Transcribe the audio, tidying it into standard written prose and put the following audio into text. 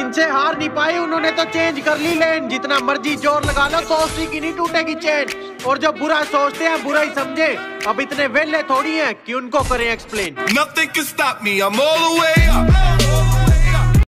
हमसे हार नहीं पाए, उन्होंने तो चेंज कर ली लेन। जितना मर्जी जोर लगा लो तो उसी की नहीं टूटेगी चेन। और जो बुरा सोचते हैं बुरा ही समझे, अब इतने वेले थोड़ी हैं कि उनको करें explain. Nothing can stop me, I'm all the way up.